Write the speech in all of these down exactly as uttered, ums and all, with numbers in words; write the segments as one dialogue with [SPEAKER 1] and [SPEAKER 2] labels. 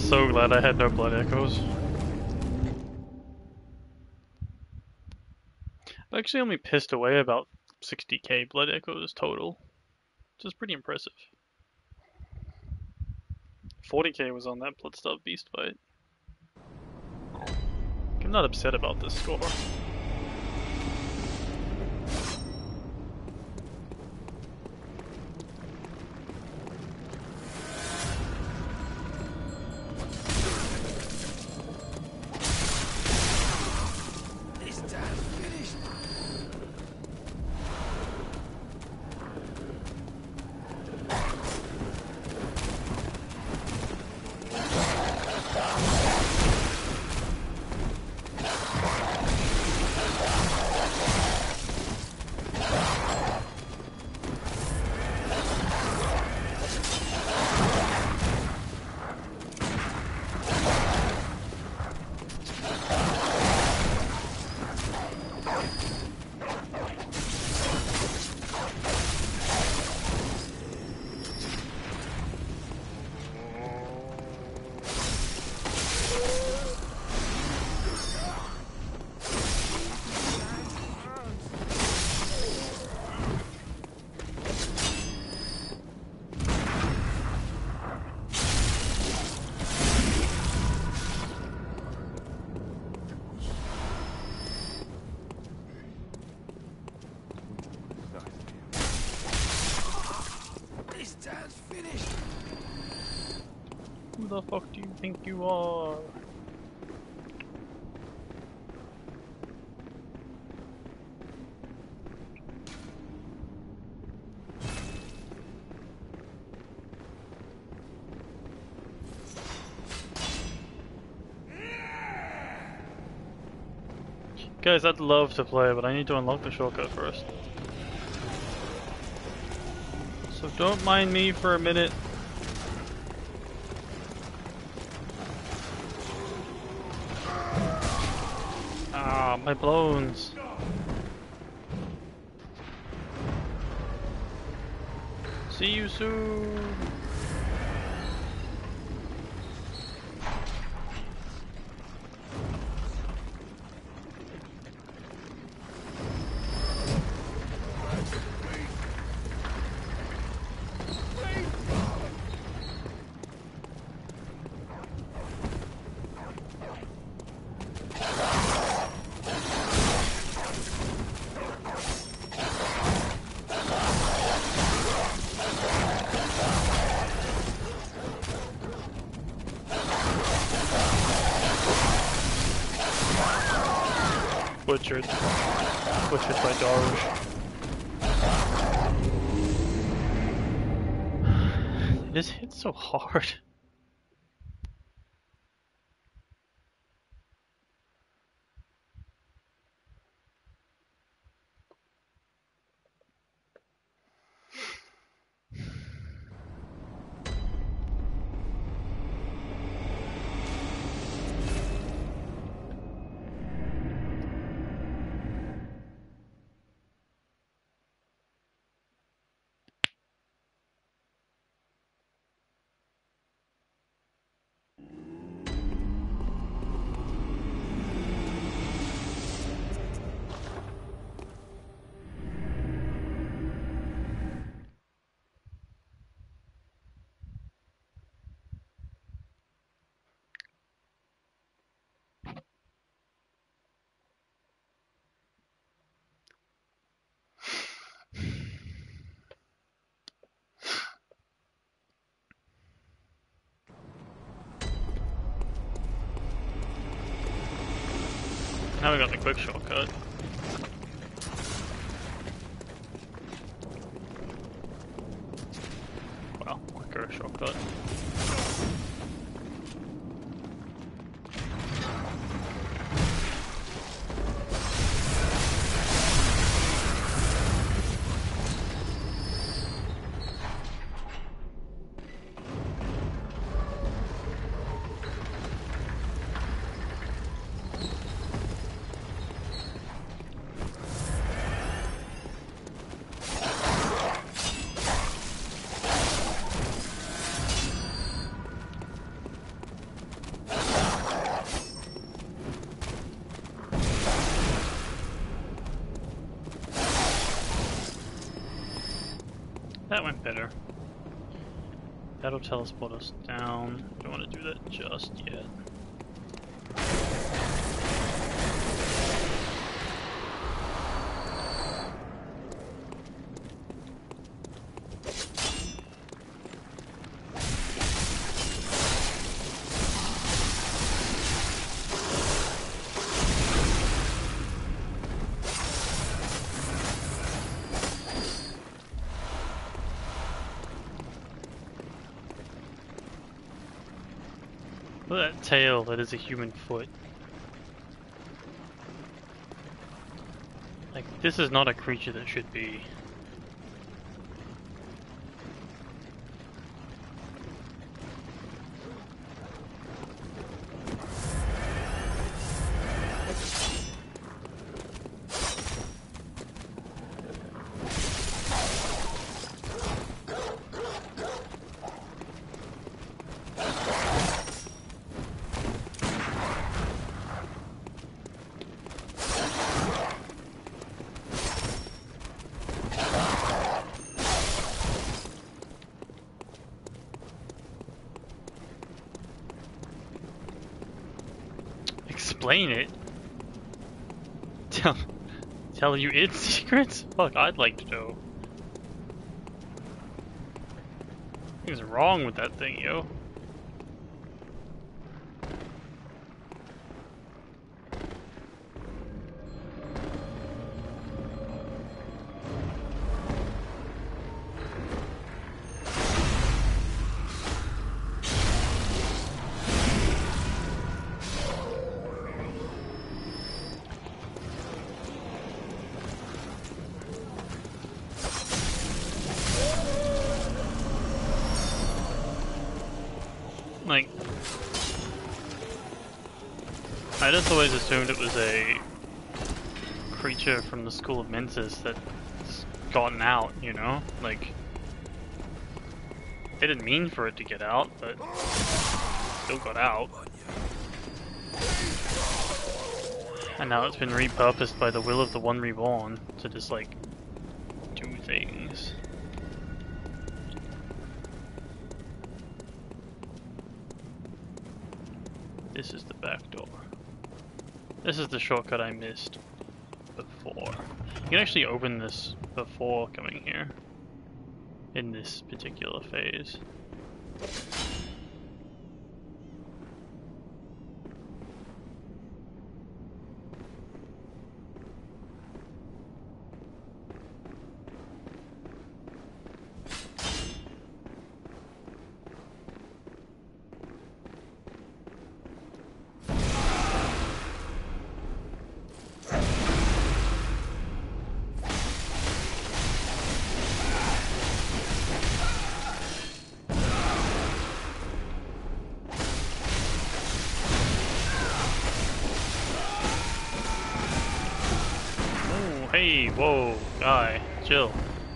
[SPEAKER 1] so glad I had no blood echoes. I actually only pissed away about sixty K blood echoes total, which is pretty impressive. forty K was on that Bloodstarved Beast fight. I'm not upset about this score. Who the fuck do you think you are? Guys, I'd love to play, but I need to unlock the shortcut first. So don't mind me for a minute. Ah, my blones. See you soon. Butchered. Butchered by Darush. It just hits so hard. Now we got the quick shortcut. Well, quicker shortcut. That went better. That'll teleport us down. Don't want to do that just yet. Look at that tail, that is a human foot. Like, this is not a creature that should be. Explain it? Tell, tell you its secrets? Fuck, I'd like to know. What's wrong with that thing, yo? Like, I just always assumed it was a creature from the School of Mensis that's gotten out, you know? Like, they didn't mean for it to get out, but still got out. And now it's been repurposed by the will of the One Reborn to just, like, do things. This is the back door. This is the shortcut I missed before. You can actually open this before coming here in this particular phase. Hey, whoa, guy, chill.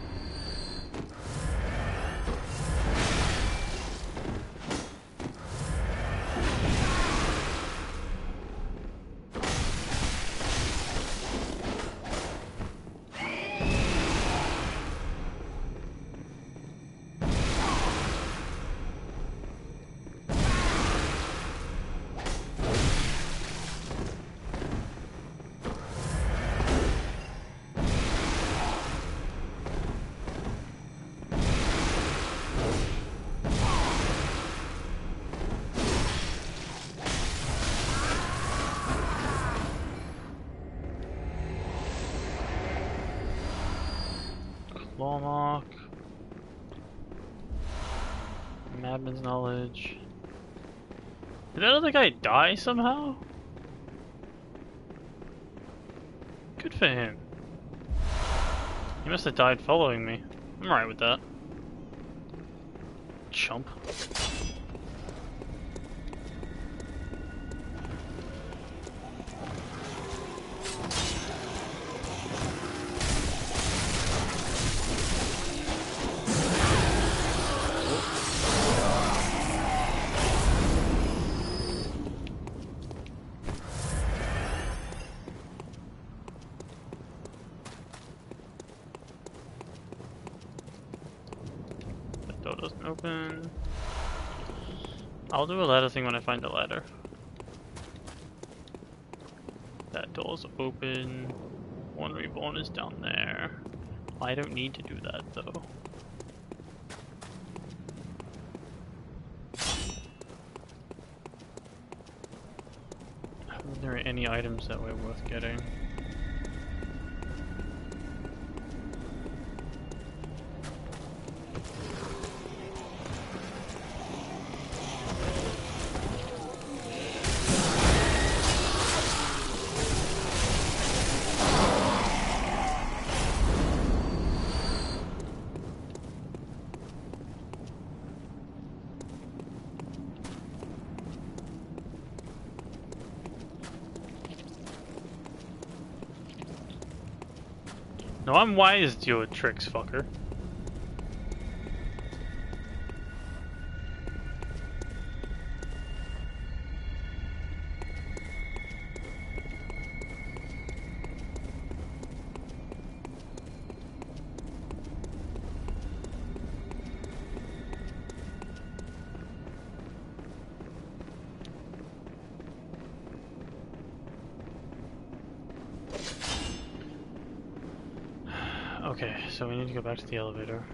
[SPEAKER 1] Claw mark. Madman's knowledge. Did that other guy die somehow? Good for him. He must have died following me. I'm alright with that. Chump. doesn't open. I'll do a ladder thing when I find a ladder. That door's open. One reborn is down there. I don't need to do that though. Are there any items that were worth getting? No, I'm wise to your tricks, fucker. Okay, so we need to go back to the elevator.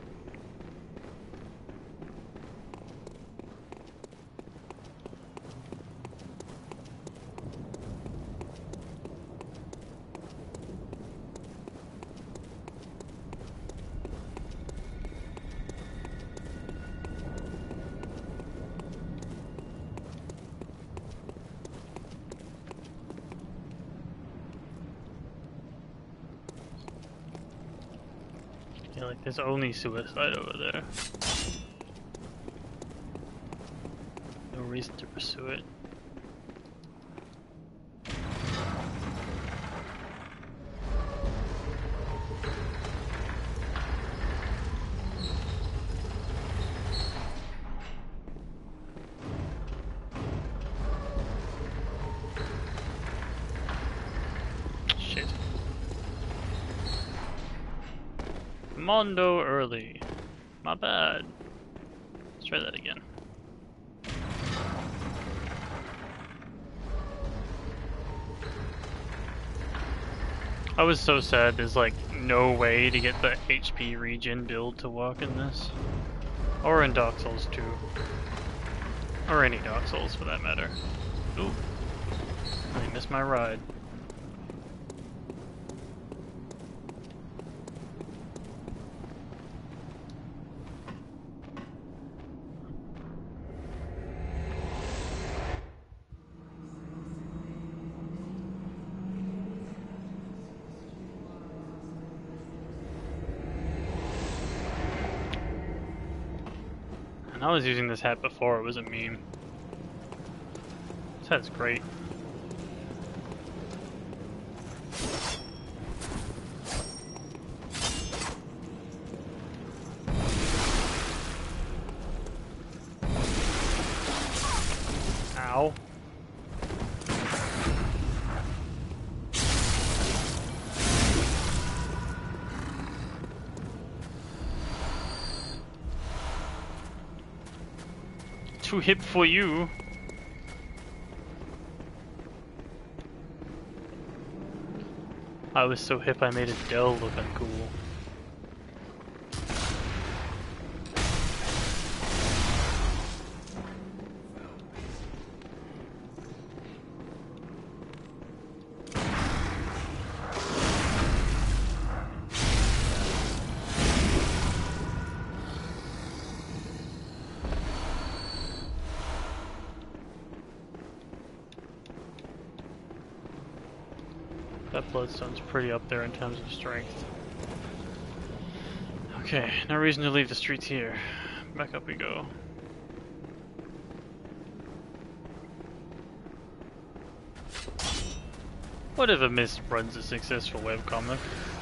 [SPEAKER 1] Yeah, like there's only suicide over there. No reason to pursue it. Shit. Mondo early. My bad. Let's try that again. I was so sad there's like no way to get the H P regen build to work in this. Or in Dark Souls two. Or any Dark Souls for that matter. Ooh. I missed my ride. And I was using this hat before it was a meme. This hat's great. Ow. Too hip for you. I was so hip I made Adele look uncool. That bloodstone's pretty up there in terms of strength. Okay, no reason to leave the streets here. Back up we go. What if a mist runs a successful webcomic?